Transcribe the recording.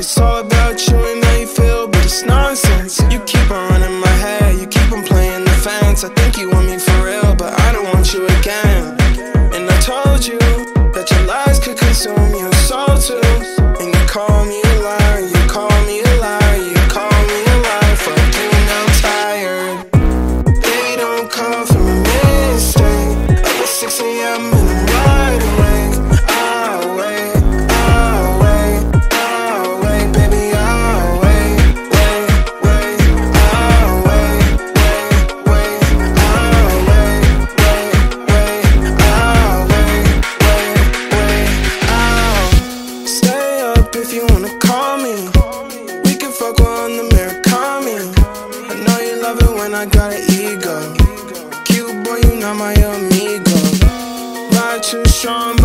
it's all about you and how you feel, but it's nonsense. You keep on running my head, you keep on playing the fence. I think you want me for real, but I don't want you again. And I told you that your lies could consume your soul too. And you call me a liar, you call me a liar, you call me a liar. Fuck you, now I'm tired. They don't call from a mistake. Up at 6 AM and I'm wide awake. I'll wait, I'll wait, I'll wait, baby, I'll wait, wait, wait. I'll wait, wait, wait. I'll wait, wait, wait. I'll wait, wait, wait. I'll stay up if you wanna call me. We can fuck on the mirror, call me. I know you love it when I got an ego. Cute boy, you not my amigo. Ride too strong,